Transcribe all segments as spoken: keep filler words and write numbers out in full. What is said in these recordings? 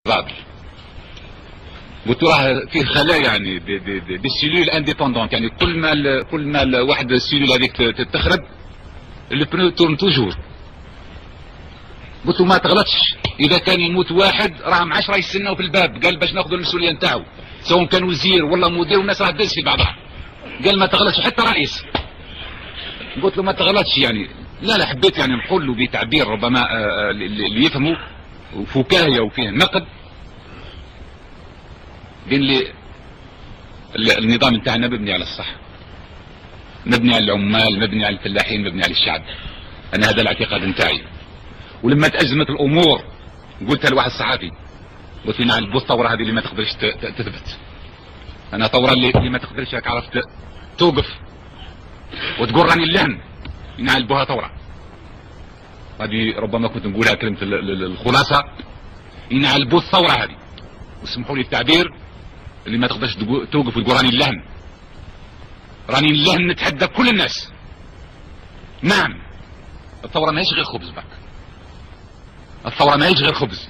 رابط. قلت له راه فيه خلايا يعني دي, دي, دي, دي سيلول انديبوندونت، يعني كل ما كل ما واحد السيلول هذيك تخرب لو بنو تورن توجور. قلت له ما تغلطش، اذا كان يموت واحد راهم عشرة يستناو في الباب، قال باش ناخذوا المسؤوليه نتاعو سواء كان وزير ولا مدير والناس راه دز في بعضها. قال ما تغلطش حتى رئيس. قلت له ما تغلطش يعني لا لا حبيت يعني نقول له بتعبير ربما اللي يفهموا وفكاهيه وفيه نقد. قال لي النظام نتاعنا مبني على الصح، مبني على العمال، مبني على الفلاحين، مبني على الشعب. انا هذا الاعتقاد نتاعي. ولما تأزمت الامور قلتها لواحد صحافي، قلت له نعم الثوره هذه اللي ما تقدرش تثبت، انا ثوره اللي, اللي ما تقدرش راك عرفت توقف وتقول راني اللهن ينعلبوها ثوره. هذه ربما كنت نقولها كلمه الخلاصه، ينعلبوا الثوره هذه، واسمحوا لي التعبير، اللي ما تقدرش توقف وتقول راني اللهن. راني اللهن نتحدى كل الناس. نعم الثوره ماهيش غير خبز باك، الثوره ماهيش غير خبز،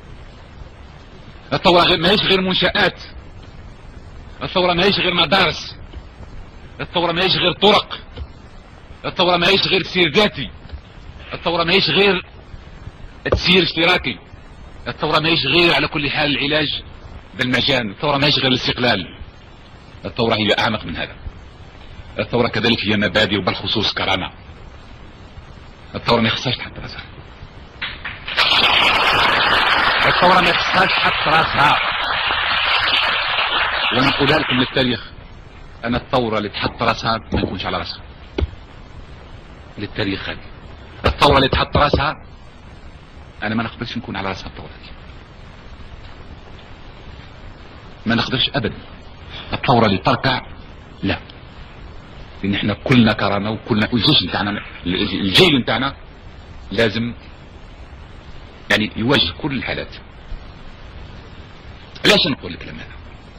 الثوره ماهيش غير منشآت، الثوره ماهيش غير مدارس، الثوره ماهيش غير طرق، الثوره ماهيش غير سير ذاتي، الثوره ماهيش غير تسيير اشتراكي، الثوره ماهيش غير على كل حال العلاج بالمجان، الثوره ماهيش غير الاستقلال، الثوره هي اعمق من هذا. الثوره كذلك هي مبادئ وبالخصوص كرامه. الثوره ما يخصهاش تحط راسها، الثوره ما يخصهاش تحط راسها. وانا نقولها لكم للتاريخ، انا الثوره اللي تحط راسها ما يكونش على راسها. للتاريخ هذه الثوره اللي تحط راسها انا ما نقبلش نكون على راسها الثوره هذه، ما نقدرش ابدا. الثوره اللي تركع لا، لان احنا كلنا كرامه وكلنا الجيش نتاعنا، الجيل نتاعنا لازم يعني يواجه كل الحالات. علاش نقول الكلام هذا؟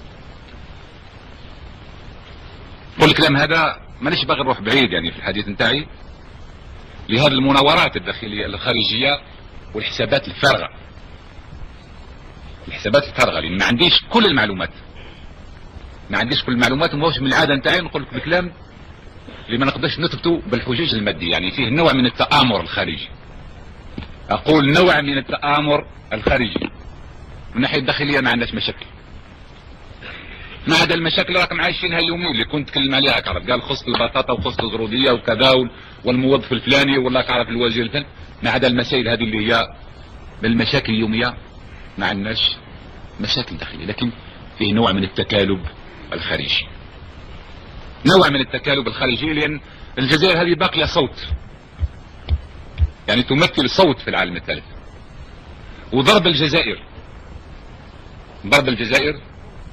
نقول الكلام هذا مانيش باغي نروح بعيد يعني في الحديث نتاعي لهذه المناورات الداخليه الخارجيه والحسابات الفارغه. الحسابات الفارغه لان ما عنديش كل المعلومات، ما عنديش كل المعلومات، وماهوش من العاده نتاعي نقول لك الكلام اللي ما نقدرش نثبته بالحجج الماديه. يعني فيه نوع من التآمر الخارجي، اقول نوع من التآمر الخارجي. من الناحيه الداخليه ما عندناش مشاكل، ما عدا المشاكل راكم عايشينها اليومين اللي كنت تكلم عليها، كعرف قال خص البطاطا وخص الزروديه وكذا والموظف الفلاني ولا كعرف الوزير الفلاني. ما عدا المسائل هذه اللي هي بالمشاكل اليوميه ما عندناش مشاكل داخليه، لكن فيه نوع من التكالب الخارجي، نوع من التكالب الخارجي، لان الجزائر هذه باقيه صوت، يعني تمثل صوت في العالم الثالث. وضرب الجزائر، ضرب الجزائر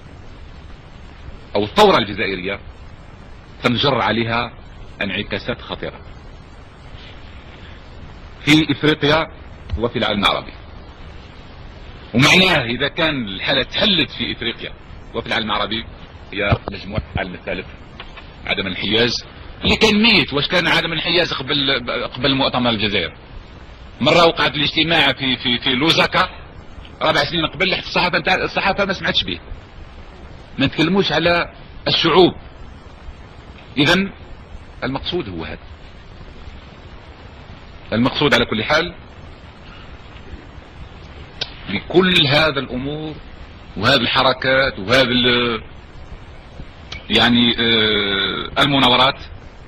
او الثورة الجزائرية تنجر عليها انعكاسات خطيرة في افريقيا وفي العالم العربي. ومعناه اذا كان الحالة تحلت في افريقيا وفي العالم العربي، هي مجموعة العالم الثالث عدم الانحياز اللي كان ميت. واش كان عدم الانحياز قبل قبل مؤتمر الجزائر؟ مرة وقعت الاجتماع في في في لوزاكا ربع سنين قبل، الصحافة نتاع الصحافة ما سمعتش به، ما نتكلموش على الشعوب. اذا المقصود هو هذا، المقصود على كل حال بكل هذا الامور وهذه الحركات وهذه يعني آه المناورات،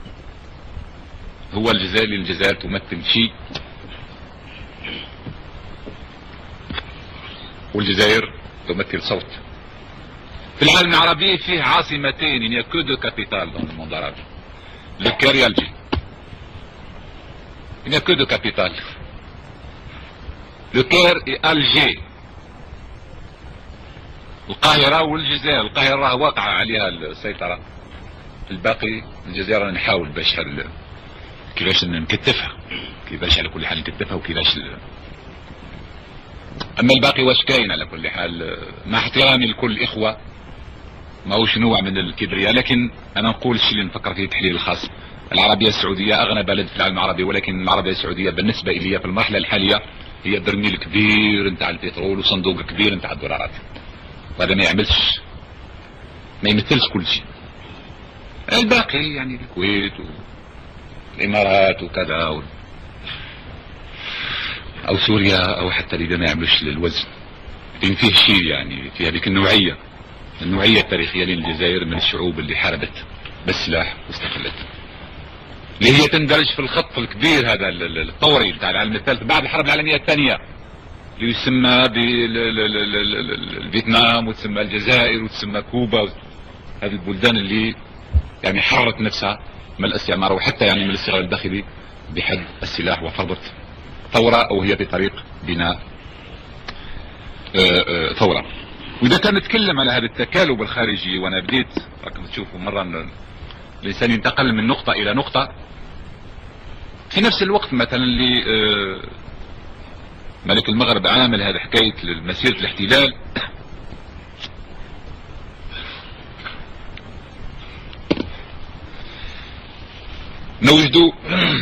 هو الجزائر. الجزائر تمثل شيء، والجزائر تمثل صوت. في العالم العربي فيه عاصمتين، il n'y a que deux capitales dans le monde arabe, le Caire et Alger. Il n'y a que deux capitales, le Caire et Alger. القاهرة والجزائر، القاهرة واقعة عليها السيطرة، الباقي الجزائر نحاول باش كيفاش نكتفها، كيفاش على كل حال نكتفها وكيفاش. اما الباقي واش كاين على كل حال، مع احترامي لكل الاخوة ماهوش نوع من الكبرياء، لكن انا نقول الشيء اللي نفكر فيه التحليل الخاص. العربية السعودية اغنى بلد في العالم العربي، ولكن العربية السعودية بالنسبة الي في المرحلة الحالية هي برميل كبير نتاع البترول وصندوق كبير نتاع الدولارات، وهذا ما يعملش ما يمثلش كل شيء. الباقي يعني الكويت والامارات وكذا و... او سوريا او حتى ليبيا ما يعملوش للوزن، لان فيه شيء يعني في هذيك النوعيه النوعيه التاريخيه للجزائر من الشعوب اللي حاربت بالسلاح واستقلت، اللي هي تندرج في الخط الكبير هذا الطوري بتاع العالم الثالث بعد الحرب العالميه الثانيه، اللي يسمى بالفيتنام وتسمى الجزائر وتسمى كوبا، هذه البلدان اللي يعني حررت نفسها من الاستعمار وحتى يعني من الاستغلال الداخلي بحد السلاح، وفرضت ثورة او هي بطريق بناء ثورة. واذا كان نتكلم على هذا التكالب الخارجي، وانا بديت راكم تشوفوا مرة الانسان ينتقل من نقطة الى نقطة، في نفس الوقت مثلا اللي ملك المغرب عامل هذا حكاية مسيرة الاحتلال، نوجدوا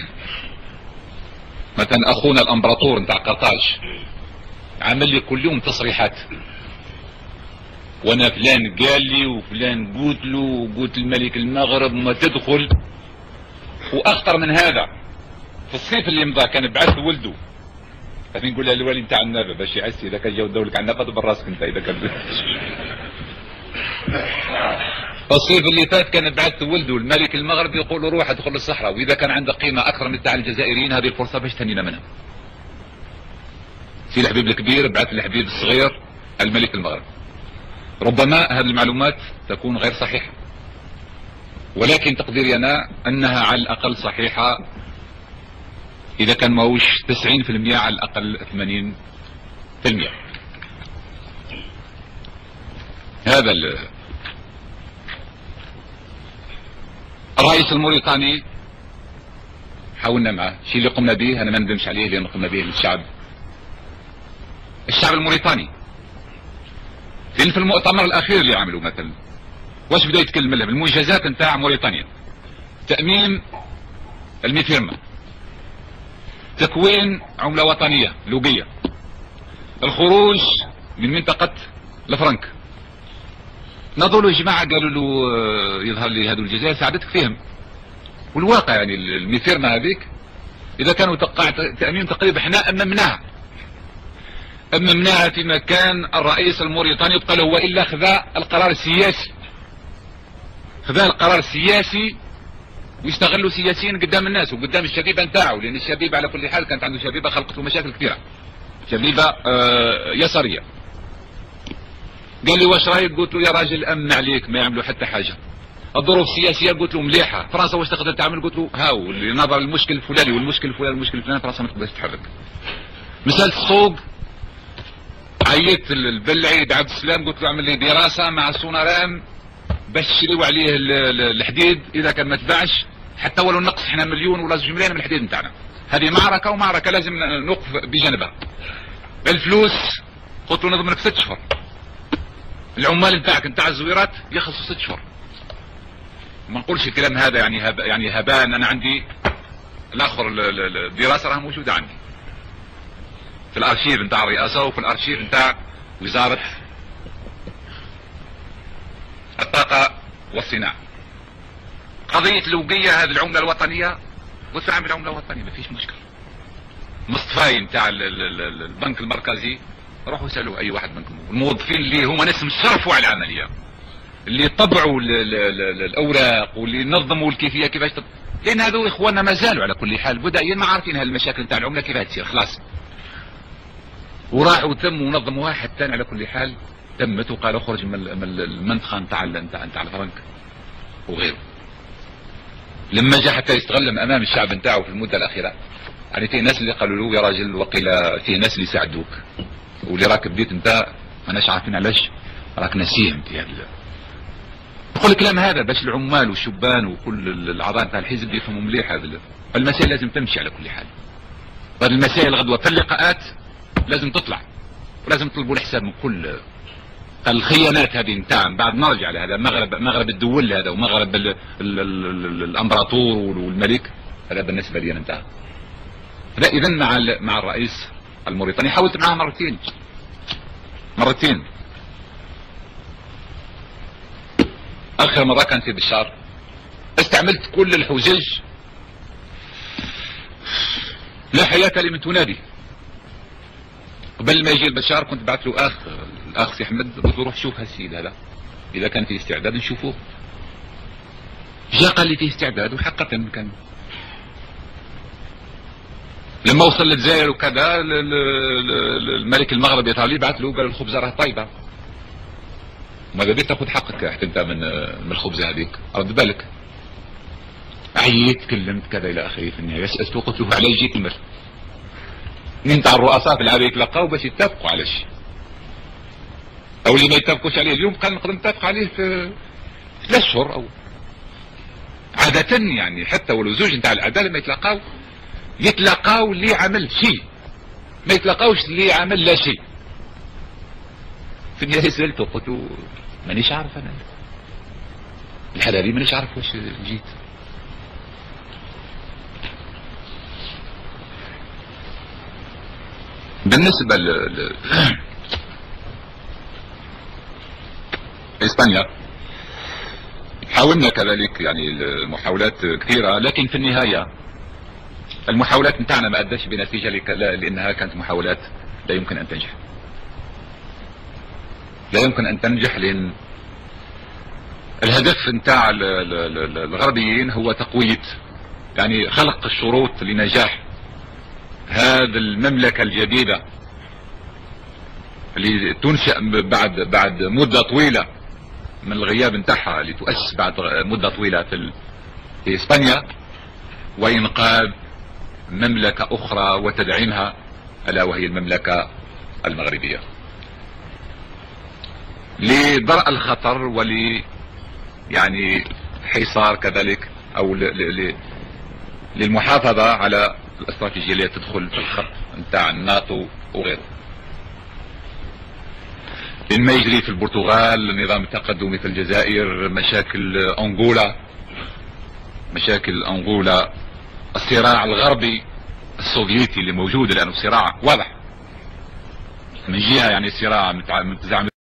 مثلا اخونا الامبراطور نتاع قرطاج عمل لي كل يوم تصريحات، وانا فلان قال لي وفلان قلت له وقلت الملك المغرب وما تدخل. واخطر من هذا في الصيف اللي مضى كان بعث ولده، هذه نقول لها الوالي نتاع النابه باش يعسي اذا كان جاو دولك على النابه دبر راسك انت اذا كان الصيف اللي فات كان بعث ولده الملك المغرب يقول له روح ادخل الصحراء، واذا كان عندك قيمه اكثر من تاع الجزائريين هذه الفرصه باش تهنينا منها. في الحبيب الكبير بعث الحبيب الصغير الملك المغرب. ربما هذه المعلومات تكون غير صحيحه، ولكن تقديري انا انها على الاقل صحيحه اذا كان ماهوش تسعين في المئة على الاقل ثمانين في المئة. هذا الرئيس الموريتاني حاولنا معه، الشيء اللي قمنا به انا ما ندمش عليه لان قمنا به للشعب الشعب الموريتاني. لان في المؤتمر الاخير اللي عملوا مثلا واش بدا يتكلم لها بالمنجزات نتاع موريتانيا، تأميم الميفيرما، تكوين عملة وطنية لوبية، الخروج من منطقة الفرنك. نظروا له جماعة قالوا له يظهر لي هذو الجزائر ساعدتك فيهم، والواقع يعني الميفيرما هذيك اذا كانوا تقع تأميم تقريبا احنا اممناها اممناها فيما كان الرئيس الموريتاني يبقى له هو الا خذا القرار السياسي، خذا القرار السياسي ويستغلوا سياسيا قدام الناس وقدام الشبيبه نتاعو، لان الشبيبه على كل حال كانت عنده شبيبه خلقت له مشاكل كثيره، شبيبه آه يساريه. قال لي واش رايك؟ قلت له يا راجل امن عليك ما يعملوا حتى حاجه. الظروف السياسيه قلت له مليحه، فرنسا واش تقدر تعمل؟ قلت له هاو اللي نظر المشكل الفلاني والمشكل الفلاني والمشكل الفلاني فرنسا ما تقدرش تتحرك. مساله السوق عيطت البلعيد عبد السلام قلت له اعمل لي دراسه مع السونارام باش يشريوا عليه الحديد، اذا كان ما تباعش حتى ولو نقص احنا مليون ولا زوج ملايين من الحديد نتاعنا. هذه معركه ومعركه لازم نوقف بجانبها. الفلوس قلت له نضمن لك ست اشهر، العمال نتاعك نتاع الزويرات يخلصوا ست اشهر. ما نقولش الكلام هذا يعني هب يعني هباء، انا عندي الاخر الدراسه راه موجوده عندي في الارشيف نتاع الرئاسه وفي الارشيف نتاع وزاره الطاقه والصناعه. قضيه لوقيه هذه العمله الوطنيه، قلت له اعمل عمله وطنيه ما فيش مشكل. مصطفاي نتاع البنك المركزي روحوا اسالوا اي واحد منكم، الموظفين اللي هما ناس مصرفوا على العمليه، اللي طبعوا الاوراق واللي نظموا الكيفيه كيفاش تط... لان هذو اخواننا ما زالوا على كل حال بدائيا ما عارفين هالمشاكل نتاع العمله كيفاش تصير خلاص. وراحوا تم ونظموها حتى على كل حال تمت، وقال اخرج من المنطقه نتاع نتاع نتاع الفرنك وغيره. لما جاء حتى يستغلم امام الشعب نتاعو في المده الاخيره، يعني في ناس اللي قالوا له يا راجل وقيل في ناس اللي ساعدوك واللي راك بديت انت ماناش عارفين علاش راك نسيهم في هذا. نقول الكلام هذا باش العمال والشبان وكل الاعضاء نتاع الحزب يفهموا مليح هذا المسائل لازم تمشي على كل حال. هذه المسائل غدوه في اللقاءات لازم تطلع ولازم يطلبوا الحساب من كل الخيانات هذه نتاع. بعد نرجع لهذا مغرب مغرب الدول هذا ومغرب ال ال ال الامبراطور والملك، هذا بالنسبه لي انا انتهى. لا اذا مع مع الرئيس الموريتاني، حاولت معها مرتين مرتين اخر مرة كانت في بشار، استعملت كل الحجج، لا حياة لمن تنادي. قبل ما يجي البشار كنت بعت له اخ الاخ سي احمد، قلت له روح شوف هالسيد هذا اذا كان فيه استعداد نشوفوه. جاء قال لي فيه استعداد، وحقا كان. لما وصل للجزائر وكذا الملك المغربي الايطالي بعت له قال الخبزه راه طيبه، ماذا بك تاخذ حقك حتى انت من من الخبزه هذيك، رد بالك. عييت كلمت كذا الى اخره، في النهايه سالته قلت له على جيت المثل من تاع الرؤساء في العاده يتلقاو باش يتفقوا على شيء، او اللي ما يتفقوش عليه اليوم كان نقدر نتفق عليه في ثلاث اشهر او عاده. يعني حتى ولو زوج نتاع العداله ما يتلقاو يتلقاو اللي عمل شيء، ما يتلقاوش اللي عمل لا شيء. في النهايه سالته قلت له مانيش عارف انا الحلالي، مانيش عارف واش جيت. بالنسبه ل ل... اسبانيا حاولنا كذلك يعني المحاولات كثيره، لكن في النهايه المحاولات نتاعنا ما اداش بنتيجه لانها كانت محاولات لا يمكن ان تنجح. لا يمكن ان تنجح لان الهدف نتاع الغربيين هو تقوية، يعني خلق الشروط لنجاح هذه المملكة الجديدة اللي تنشأ بعد بعد مدة طويلة من الغياب نتاعها، اللي تؤسس بعد مدة طويلة في في اسبانيا، وإنقاذ مملكة أخرى وتدعيمها، ألا وهي المملكة المغربية، لدرء الخطر ول يعني حصار كذلك، أو ل... ل... للمحافظة على الاستراتيجية اللي تدخل في الخط نتاع الناتو وغيره. لأن ما يجري في البرتغال، النظام التقدمي في الجزائر، مشاكل أنغولا مشاكل أنغولا الصراع الغربي السوفيتي اللي موجود الآن، صراع واضح من جهة يعني صراع متزعم